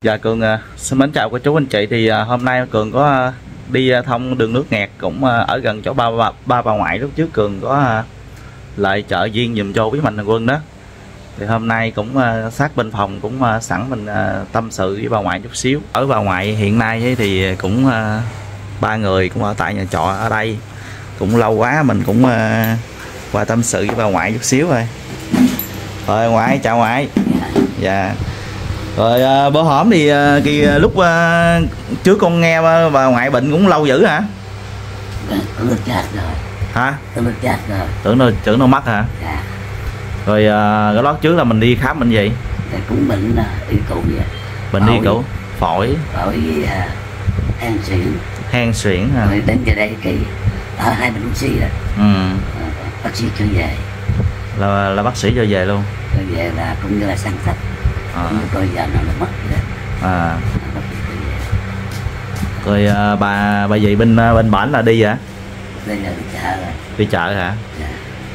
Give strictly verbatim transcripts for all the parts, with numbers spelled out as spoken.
Dạ Cường à, xin mến chào cô chú anh chị. Thì à, hôm nay Cường có à, đi à, thông đường nước nghẹt cũng à, ở gần chỗ ba ba, ba bà ngoại. Lúc trước Cường có à, lại chợ duyên dùm cho quý mạnh thường quân đó. Thì hôm nay cũng à, sát bên phòng cũng à, sẵn mình à, tâm sự với bà ngoại chút xíu. Ở bà ngoại hiện nay thì cũng à, ba người cũng ở tại nhà trọ ở đây. Cũng lâu quá mình cũng à, qua tâm sự với bà ngoại chút xíu rồi. Rồi ngoại, chào ngoại. Dạ. Rồi à, bữa hổm thì à, kỳ, à, lúc à, trước con nghe bà ngoại bệnh cũng lâu dữ hả? Tưởng nó chết rồi. Hả? Tưởng nó chết rồi. Tưởng nó tưởng nó mất hả? Dạ. Rồi à, cái đó trước là mình đi khám bệnh gì? Thì cũng bệnh uh, đi cụ vậy. Bệnh đi cụ phổi. Phổi với uh, hen suyễn. Hen suyễn hả? Rồi đến giờ đây thì ở hai bệnh oxy rồi. Ừ. Uh, bác sĩ cho về. Là là bác sĩ cho về luôn. Cho về là cũng như là săn sạch. À. Coi giờ nó mất vậy đó. À. Rồi à, bà bà gì bên bên bển là đi vậy? Đây là đi chợ rồi. Đi chợ hả? Dạ.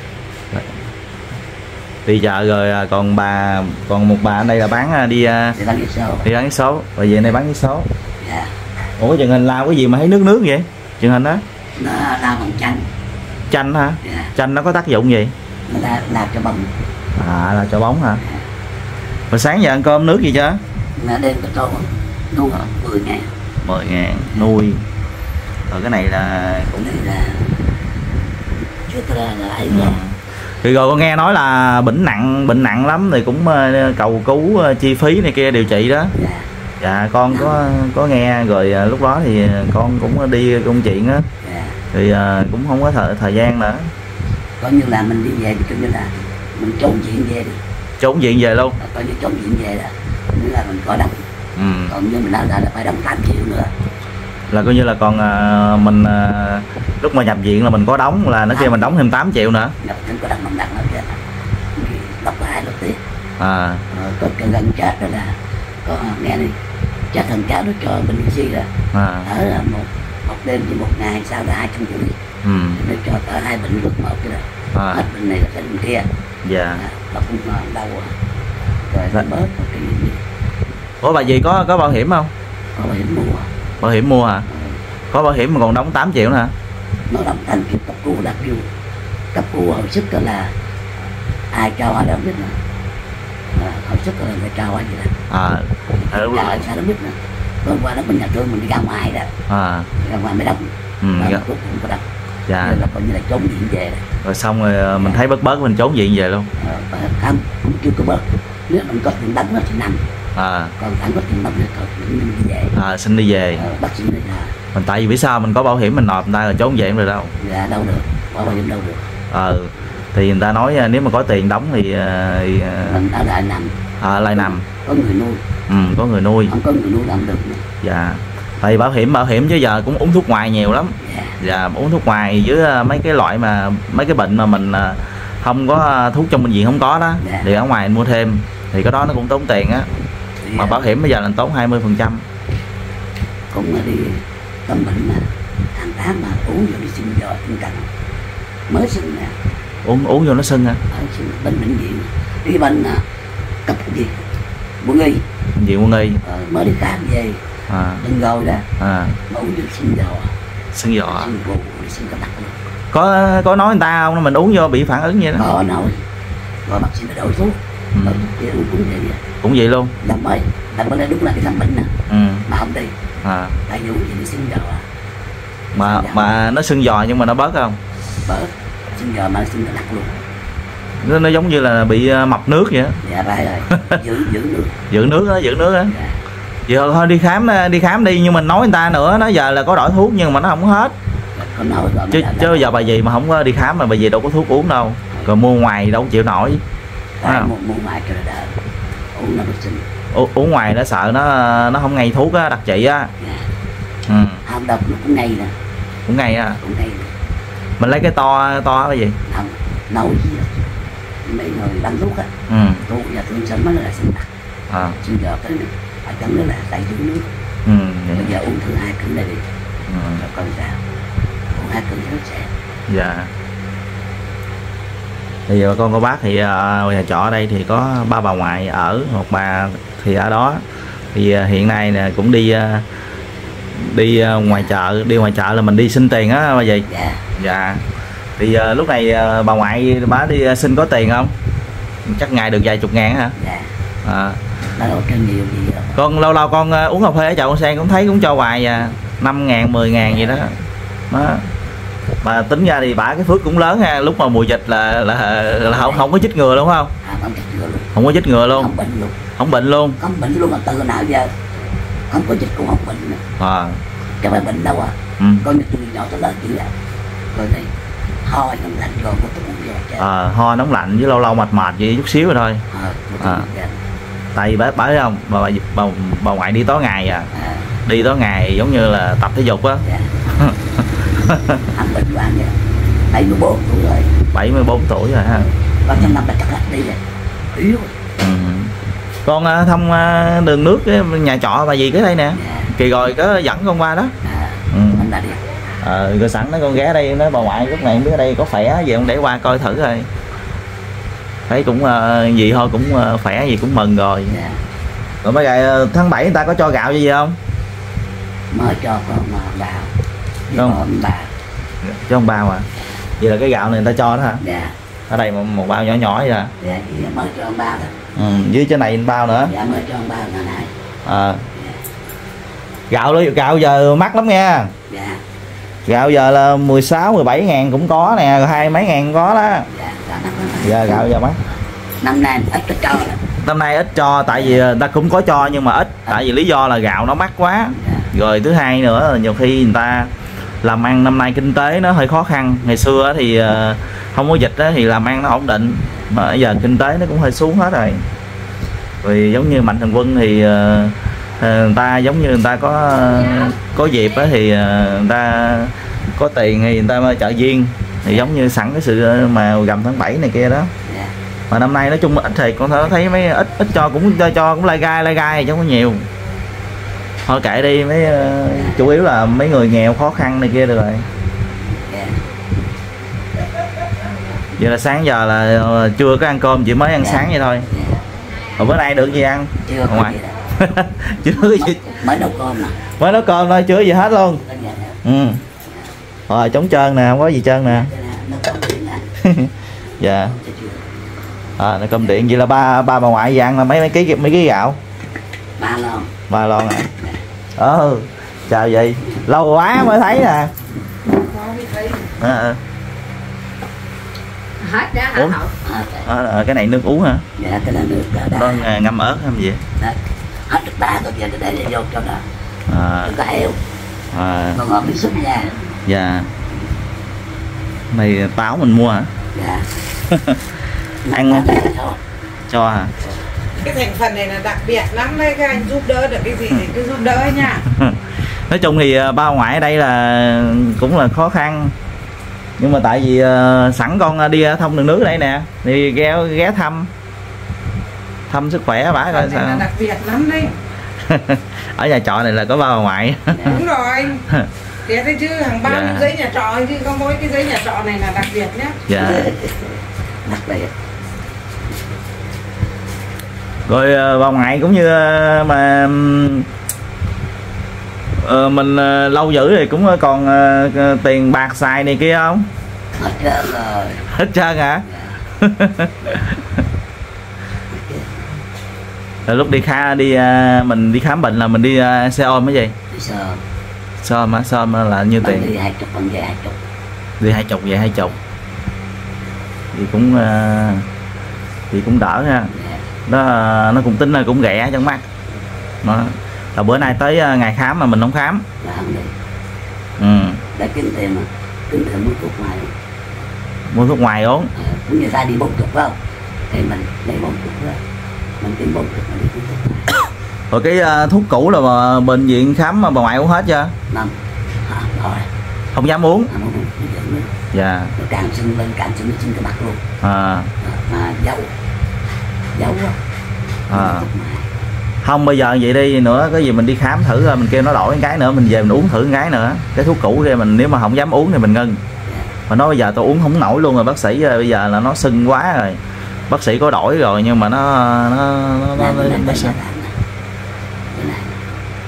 Đi chợ rồi còn bà còn một bà ở đây là bán đi đi bán cái số. Đi bán cái số. Rồi về đây bán cái số. Dạ. Ủa cái truyền hình lao cái gì mà thấy nước nước vậy? Truyền hình đó. Nó lao bằng chanh. Chanh hả? Dạ. Chanh nó có tác dụng gì? Nó la, la cho bông. À là cho bóng hả? Dạ. Rồi sáng giờ ăn cơm nước gì chưa? Nó đem cái tô nuôi mười ngàn. Mười ngàn nuôi. Rồi cái này là cũng này là chưa ra là ấy nha. Thì rồi con nghe nói là bệnh nặng bệnh nặng lắm thì cũng cầu cứu chi phí này kia điều trị đó. Dạ. Dạ con có có nghe rồi lúc đó thì con cũng đi công chuyện á. Dạ. Thì cũng không có thời thời gian nữa. Coi như là mình đi về thì coi như là mình trốn viện về đi. Trốn viện về luôn. Coi như trốn viện về đó. Nghĩa là mình có đóng. Ừ. Còn như mình đã là phải đóng tám triệu nữa. Là coi như là còn à, mình à, lúc mà nhập viện là mình có đóng là nó kêu mình đóng thêm tám triệu nữa. Nhập thêm có đóng đồng đặng nữa kìa. Đọc hai đọc tiếp. À. Rồi có cái gần chết rồi là có nghe đi. Chết thằng cháu nó cho bệnh viện si đó. À. Ở là một một đêm chỉ một ngày sau là hai trăm triệu. Ừ. Nó cho ở hai bệnh vực một cái đó. À. Hết bệnh này là cái bệnh kia. Dạ. À, nó cũng đau rồi. Rồi nó bớt một cái gì. Ủa bà gì có có bảo hiểm không? Có bảo hiểm mua. Bảo hiểm mua hả? Ừ. Có bảo hiểm mà còn đóng tám triệu nữa hả? Nó đóng thành cái cấp cứu đặc vụ. Cấp cứu hồi sức đó là ai cho ai đâu biết nữa. À, hồi sức là người cho ai vậy đó. À. À lúc đó sao đâu biết nữa. Hôm qua đó mình nhà tôi mình đi ra ngoài đó. À. Ra ngoài mới đóng. Ừ. Dạ. Không có đóng. Dạ. Nên là coi như là trốn viện về đó. Rồi xong rồi mình thấy bớt bớt mình trốn viện về luôn. À, không, cũng chưa có bớt. Nếu mình có tiền đóng nó thì nằm. À. Còn phải có tiền đóng thì mình đi về. À xin đi về. À, bác sĩ này ra. Mình tại vì biết sao mình có bảo hiểm mình nộp người ta là trốn về rồi đâu. Dạ đâu được, có bảo hiểm đâu được. Ờ. Thì người ta nói nếu mà có tiền đóng thì, thì mình ở lại nằm. À lại nằm. Có người nuôi. Ừ có người nuôi. Không có người nuôi làm được nữa. Dạ. Tại vì bảo hiểm bảo hiểm chứ giờ cũng uống thuốc ngoài nhiều lắm. Dạ. Dạ uống thuốc ngoài với mấy cái loại mà mấy cái bệnh mà mình không có thuốc trong bệnh viện không có đó. Dạ. Thì ở ngoài mua thêm thì cái đó nó cũng tốn tiền á. Thì mà bảo hiểm bây giờ là tốn hai mươi phần trăm. Cũng là đi tâm bệnh mà tháng tám mà uống vô đi sinh giờ tinh cần mới sinh nè. Uống uống vô nó sưng hả? Ở bệnh bệnh viện đi bệnh à, cấp gì quân y. Bệnh viện quân y. Ờ, mới đi khám về. À. Đừng rồi đó. À. Mà uống vô sinh giờ. Sưng giò. Sinh vụ đi sinh cái đặc luôn. Có có nói người ta không mình uống vô bị phản ứng vậy đó. Có nói. Rồi bác sĩ nó đổi thuốc. Ừ. Rồi uống cũng vậy vậy. Cũng vậy luôn. Làm mới làm mới đúng là cái thằng bệnh nè. Ừ. Mà không đi. À. Tại vì gì nó sưng giò à. Mà sưng mà nó sưng giò nhưng mà nó bớt không? Bớt. Sưng giò mà sưng cái đặc luôn. Nó, nó giống như là bị mập nước vậy á. Dạ phải rồi. Giữ giữ nước. Giữ nước á, giữ nước á. Dạ. Giờ thôi đi khám đi khám đi nhưng mình nói người ta nữa nó giờ là có đổi thuốc nhưng mà nó không hết. Nói chứ chứ giờ bà gì mà không có đi khám mà bà gì đâu có thuốc uống đâu. Rồi mua ngoài đâu chịu nổi. À. Mua, mua ngoài cho nó đỡ. Uống nó sinh. U, uống ngoài nó sợ nó nó không ngay thuốc á đặc trị á. Dạ. Ừ. Không độc nó cũng ngay nè. Cũng ngay á. Cũng ngay. Mình lấy cái to to cái gì? Không, nấu gì đó. Mấy người bán thuốc á. Ừ. Tôi giờ tôi sớm mới là sinh đặc. À. Sinh giờ cái này ở trong đó là đầy giữ nước. Ừ. Bây giờ uống thứ hai cứng này đi. Ừ. Rồi coi sao. Uống hai cứng nó sẽ. Dạ. Thì bà con cô bác thì uh, nhà trọ ở đây thì có ba bà ngoại ở, một bà thì ở đó Thì uh, hiện nay nè cũng đi uh, đi uh, ngoài chợ, đi ngoài chợ là mình đi xin tiền á bà gì? Dạ. Dạ. Thì uh, lúc này uh, bà ngoại bà đi uh, xin có tiền không? Chắc ngày được vài chục ngàn hả? Dạ. À. Lâu trên nhiều gì đó. Con lâu lâu con uh, uống cà phê ở chợ con Sen cũng thấy cũng cho hoài à, năm ngàn, mười ngàn gì đó. Đó. Mà tính ra thì bả cái phước cũng lớn ha, lúc mà mùa dịch là là, là không không có chích ngừa luôn không? À, không chích ngừa luôn. Không có chích ngừa luôn. Không bệnh luôn. Không bệnh luôn. Không bệnh luôn mà từ nào giờ không có dịch cũng không bệnh nữa. À. Chẳng phải bệnh đâu à. Ừ. Coi như tôi nhỏ tới lớn chứ vậy. Rồi này ho nóng lạnh rồi có tôi cũng vậy. À, ho nóng lạnh với lâu lâu mệt mệt vậy chút xíu rồi thôi. À, à. Tại vì bà bà thấy không, bà, bà, bà, bà ngoại đi tối ngày à. À. Đi tối ngày giống như là tập thể dục á. Dạ. Hắn bệnh hoạn vậy. bảy mươi bốn tuổi rồi. bảy mươi bốn tuổi rồi ha. Con trong năm là chắc là đi rồi. Yếu. Ừ. Con thông đường nước cái nhà trọ bà gì cái đây nè. Dạ. Kỳ rồi có dẫn con qua đó. À, ừ. Là đi. Ờ, rồi sẵn nó con ghé đây nói bà ngoại lúc này không biết ở đây có khỏe gì không để qua coi thử thôi. Thấy cũng uh, gì thôi cũng uh, khỏe gì cũng mừng rồi. Yeah. Rồi mấy ngày uh, tháng bảy người ta có cho gạo gì không? Mới cho con uh, gạo. Không? Ông bà. Cho ông bao à? Vậy là cái gạo này người ta cho đó hả? Dạ. Yeah. Ở đây một, một bao nhỏ nhỏ vậy à? Dạ, yeah, mới cho ông bao đó. Ừ, dưới trên này bao nữa. Dạ, mới cho ông bao nữa này. À. Yeah. Gạo gạo giờ mắc lắm nha. Dạ. Yeah. Gạo giờ là mười sáu, mười bảy ngàn cũng có nè, rồi hai mấy ngàn cũng có đó. Dạ, dạ gạo giờ mắc. Năm nay ít cho. Năm nay ít cho tại vì ta cũng có cho nhưng mà ít, tại vì lý do là gạo nó mắc quá. Dạ. Rồi thứ hai nữa là nhiều khi người ta làm ăn năm nay kinh tế nó hơi khó khăn. Ngày xưa thì không có dịch thì làm ăn nó ổn định, mà bây giờ kinh tế nó cũng hơi xuống hết rồi. Vì giống như Mạnh Thường Quân thì người ta giống như người ta có có dịp thì người ta có tiền thì người ta mới chợ duyên, thì giống như sẵn cái sự mà rằm tháng bảy này kia đó. Mà năm nay nói chung ít thì con thấy mấy ít ít cho cũng cho, cho cũng lai gai lai gai chứ không có nhiều. Thôi kệ đi, mấy chủ yếu là mấy người nghèo khó khăn này kia được rồi. Vậy là sáng giờ là chưa có ăn cơm, chỉ mới ăn sáng vậy thôi. Rồi bữa nay được gì ăn? Chưa có ngoài. Gì Chưa có gì. Mới nấu cơm nè. Mới nấu cơm thôi, chưa gì hết luôn. Ừ. Rồi trống trơn nè, không có gì trơn nè. Dạ. À, nó cơm điện vậy là ba ba bà ngoại gì ăn là mấy mấy ký mấy ký gạo. Ba lon. Ba lon à. Ờ. Chào vậy. Lâu quá mới thấy nè. À. Hết đó hả? Uống. À, cái này nước uống hả? Dạ, cái này nước đá. Nó ngâm ớt hay gì? Hết nước đá rồi, để để vô cho nó. À. Có heo. À. Còn ngọt miếng súp nha. Dạ. Này táo mình mua hả? Dạ. Ăn cho hả? Cái thành phần này là đặc biệt lắm đấy, các anh giúp đỡ được cái gì thì cứ giúp đỡ nha. Nói chung thì ba ngoại ở đây là cũng là khó khăn, nhưng mà tại vì uh, sẵn con đi thông đường nước đây nè thì ghé ghé thăm thăm sức khỏe bả coi sao. Đặc biệt lắm đấy. Ở nhà trọ này là có ba bà ngoại. Đúng rồi. Thế đấy chứ hàng bao nhiêu giấy nhà trọ chứ có mỗi cái giấy nhà trọ này là đặc biệt nhé. Dạ. Đặc biệt. Rồi bà ngoại cũng như mà uh, mình uh, lâu dữ thì cũng còn uh, tiền bạc xài này kia không? Hết trơn rồi. Hết trơn hả? Rồi lúc đi khám đi uh, mình đi khám bệnh là mình đi uh, xe ôm cái gì? Đi xe ôm. Xe ôm á, xe ôm là nhiêu tiền? Đi hai chục, bằng về hai chục. Đi hai chục về hai chục. Thì cũng uh, thì cũng đỡ ha. Nó nó cũng tính là cũng rẻ trong mắt. Nó là bữa nay tới ngày khám mà mình không khám. Là không được. Ừ. Để kiếm tiền mà, kiếm tiền mua thuốc ngoài. Mua thuốc ngoài uống. À, cũng như ta đi bốn chục phải không? Thì mình lấy bốn chục đó. Mình kiếm bốn chục mình đi kiếm thuốc ngoài. Rồi cái uh, thuốc cũ là bà, bệnh viện khám mà bà ngoại uống hết chưa? Năm. À, rồi. Không dám uống. Không uống nữa. Dạ. Nó càng sưng lên, càng sưng lên sưng cái mặt luôn. À. Mà dấu. Dấu quá. À. Không bây giờ vậy đi nữa, cái gì mình đi khám thử rồi mình kêu nó đổi cái nữa, mình về mình uống thử cái nữa. Cái thuốc cũ kia mình nếu mà không dám uống thì mình ngưng. Mà nói bây giờ tôi uống không nổi luôn rồi bác sĩ, bây giờ là nó sưng quá rồi. Bác sĩ có đổi rồi nhưng mà nó nó nó nó, nó, nó, nó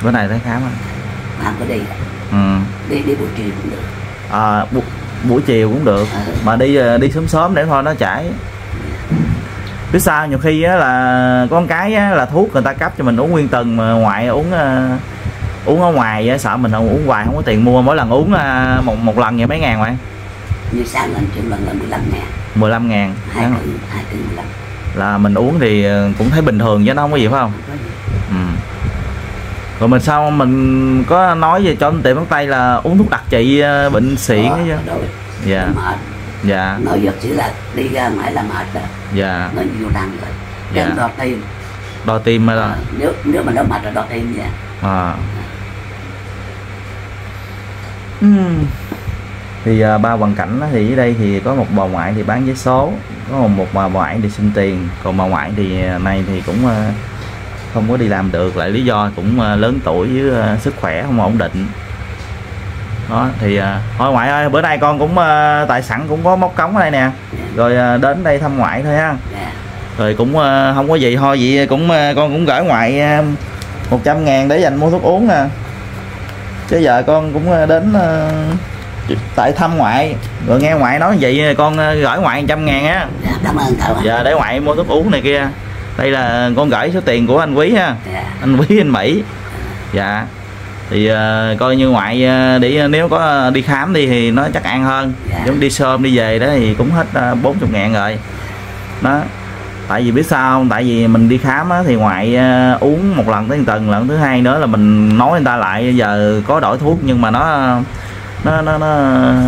Bữa này tới khám anh. Không có đi. Ừ. Đi đi buổi chiều cũng được. À, bu buổi chiều cũng được. Ừ. Mà đi đi sớm sớm để thôi nó chảy. Biết sao nhiều khi á là con cái á, là thuốc người ta cấp cho mình uống nguyên tuần mà ngoại uống uh, uống ở ngoài á, sợ mình không uống hoài không có tiền mua, mỗi lần uống uh, một một lần vậy mấy ngàn vậy? Như sáng lần chuyện lần là mười lăm ngàn. mười lăm ngàn. Hai cân, hai cân mười lăm. Là mình uống thì cũng thấy bình thường chứ nó không có gì phải không? Không ừ. Rồi mình sao mình có nói về cho anh tiệm thuốc tây là uống thuốc đặc trị bệnh xịn ấy chứ? Dạ. Mệt. Dạ. Nói giờ chỉ là đi ra ngoài là mệt rồi. Dạ. Nó nhiều năng rồi. Dạ. Đo tim. Đo tim hay là à, nếu nếu mà nó mệt là đo tim nha. À. uhm. Thì uh, ba hoàn cảnh thì ở đây thì có một bà ngoại thì bán vé số, có một, một bà ngoại thì xin tiền, còn bà ngoại thì này thì cũng uh, không có đi làm được, lại lý do cũng uh, lớn tuổi với uh, sức khỏe không ổn định. Đó thì uh, thôi ngoại ơi, bữa nay con cũng uh, tại sẵn cũng có móc cống ở đây nè, rồi uh, đến đây thăm ngoại thôi ha. Rồi cũng uh, không có gì thôi, vậy cũng uh, con cũng gửi ngoại uh, một trăm ngàn để dành mua thuốc uống nè. Chứ giờ con cũng uh, đến uh, tại thăm ngoại, rồi nghe ngoại nói vậy con uh, gửi ngoại một trăm ngàn á. Dạ, cảm ơn cậu. Dạ để ngoại mua thuốc uống này kia. Đây là con gửi số tiền của anh Quý ha. Dạ. Anh Quý anh Mỹ. Dạ. Thì uh, coi như ngoại uh, để nếu có đi khám đi thì nó chắc ăn hơn. Dạ. Giống đi sớm đi về đó thì cũng hết uh, bốn mươi ngàn rồi. Đó. Tại vì biết sao không? Tại vì mình đi khám á, thì ngoại uh, uống một lần tới một tuần, lần thứ hai nữa là mình nói người ta lại giờ có đổi thuốc nhưng mà nó nó nó nó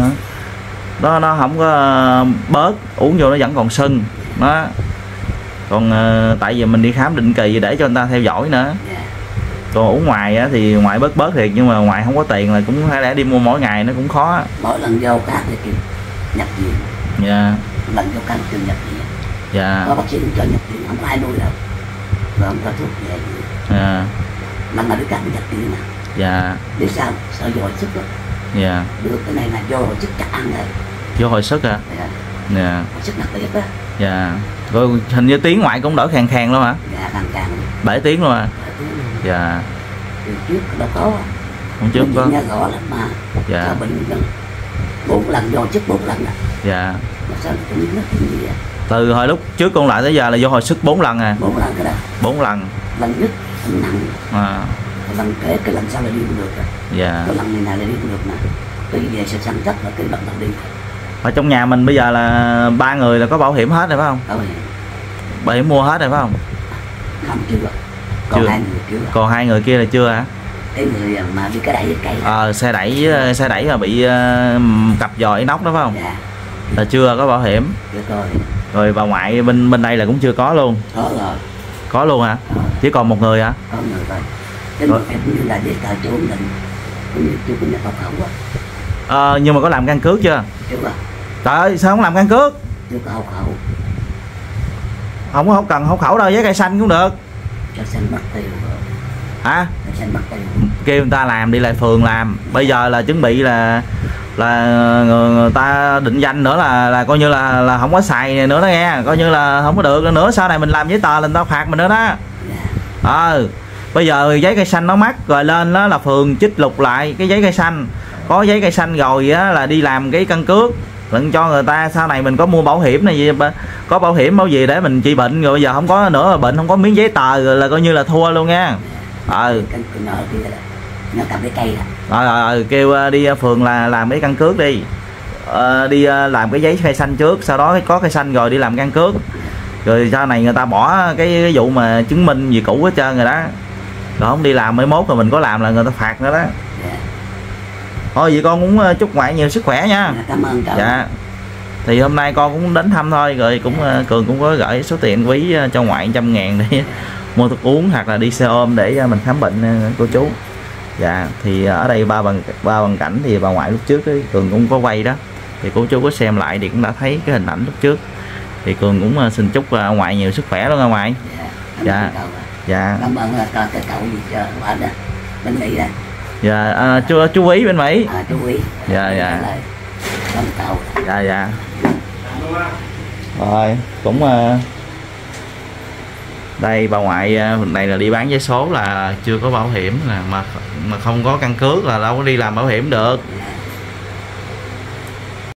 nó, nó không có bớt, uống vô nó vẫn còn sưng. Đó. Còn uh, tại vì mình đi khám định kỳ để cho người ta theo dõi nữa. Còn uống ngoài á, thì ngoại bớt bớt thiệt, nhưng mà ngoại không có tiền là cũng phải lẽ đi mua mỗi ngày nó cũng khó. Mỗi lần vô các thì kêu nhập viện. Dạ. Lần vô các kêu nhập viện. Dạ. Có bác sĩ cho nhập viện, không có ai nuôi đâu. Rồi không có thuốc về. Dạ. Lần nào đi các nhập viện nè. Dạ. Để sao? Sợ vô hồi sức lắm. Dạ. Được cái này là vô hồi sức chắc ăn rồi. Vô hồi sức à? Dạ. Dạ. Hồi sức đặc biệt đó. Dạ. Rồi hình như tiếng ngoại cũng đỡ khàn khàn luôn hả? Dạ, khàn khàn. Bảy tiếng luôn à? Dạ. Từ trước đâu có. Không trước không có. Nghe rõ lắm mà. Dạ. Sao bệnh bốn lần vô sức bốn lần à? Dạ. Mà sao cũng biết cái gì à? Từ hồi lúc trước con lại tới giờ là vô hồi sức bốn lần à? Bốn lần cái đó. Bốn lần. Lần nhất lần nặng. À. Lần kế cái lần sau là đi không được rồi. Dạ. Cái lần này này là đi không được nè. Cái về sẽ săn chắc là cái bắt đầu đi. Ở trong nhà mình bây giờ là ba người là có bảo hiểm hết rồi phải không? Bảo hiểm. Bảo hiểm mua hết rồi phải không? Không chưa. Còn chưa. hai người chưa. Còn hai người kia là chưa hả? Cái người mà đi cái đẩy cái cây. Ờ, à, xe đẩy xe đẩy mà bị uh, cặp dòi nóc đó phải không? Dạ. Là chưa có bảo hiểm. Chưa có. Rồi bà ngoại bên bên đây là cũng chưa có luôn. Có rồi. Có luôn hả? Có. Chỉ còn một người hả? Có một người thôi. Cái người em cũng như là để cờ chỗ mình. Cũng như chưa có nhập hộ khẩu á. Ờ, nhưng mà có làm căn cước chưa? Chưa có. Trời ơi, sao không làm căn cước? Chưa có hộ khẩu. Không có, không cần hộ khẩu đâu, giấy cây xanh cũng được. Cây xanh mất tiêu rồi. Hả? Cây xanh mất tiêu. Kêu người ta làm đi lại phường làm. Bây giờ là chuẩn bị là là người ta định danh nữa là là coi như là là không có xài nữa đó nghe, coi như là không có được nữa, sau này mình làm giấy tờ là người ta phạt mình nữa đó. Ờ. À, bây giờ giấy cây xanh nó mắc rồi, lên đó là phường chích lục lại cái giấy cây xanh, có giấy cây xanh rồi á là đi làm cái căn cước đừng cho người ta, sau này mình có mua bảo hiểm này gì, có bảo hiểm bảo gì để mình trị bệnh, rồi bây giờ không có nữa, bệnh không có miếng giấy tờ rồi là coi như là thua luôn nha. Ờ. Nó cầm cái cây rồi rồi kêu đi phường là làm cái căn cước đi, ờ, đi làm cái giấy cây xanh trước, sau đó có cây xanh rồi đi làm căn cước, rồi sau này người ta bỏ cái, cái vụ mà chứng minh gì cũ hết trơn rồi đó, rồi không đi làm mới mốt rồi mình có làm là người ta phạt nữa đó. Yeah. Thôi vậy con cũng chúc ngoại nhiều sức khỏe nha. Cảm ơn cậu. Dạ. Thì hôm nay con cũng đến thăm thôi, rồi cũng yeah. Cường cũng có gửi số tiền quý cho ngoại trăm ngàn để mua thuốc uống hoặc là đi xe ôm để mình khám bệnh cô chú. Dạ, thì ở đây ba bằng ba bằng cảnh thì bà ngoại lúc trước ấy, Cường cũng có quay đó, thì cô chú có xem lại thì cũng đã thấy cái hình ảnh lúc trước, thì Cường cũng xin chúc ngoại nhiều sức khỏe luôn nha ngoại. Dạ. Dạ. Dạ. Cảm ơn cái cậu gì cho ngoại đó bên Mỹ đây. Dạ, à, chú chú Quý bên Mỹ. À, chú Quý. Dạ dạ. Cảm cậu. Dạ dạ. Rồi cũng uh, Đây bà ngoại này là đi bán vé số là chưa có bảo hiểm, là mà mà không có căn cước là đâu có đi làm bảo hiểm được.